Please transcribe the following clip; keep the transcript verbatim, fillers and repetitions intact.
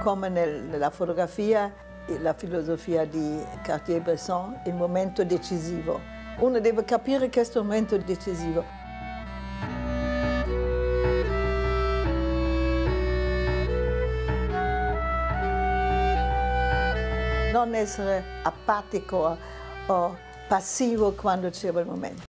come nel, nella fotografia e la filosofia di Cartier-Bresson, il momento decisivo. Uno deve capire questo momento decisivo. Non essere apatico o passivo quando c'è quel momento.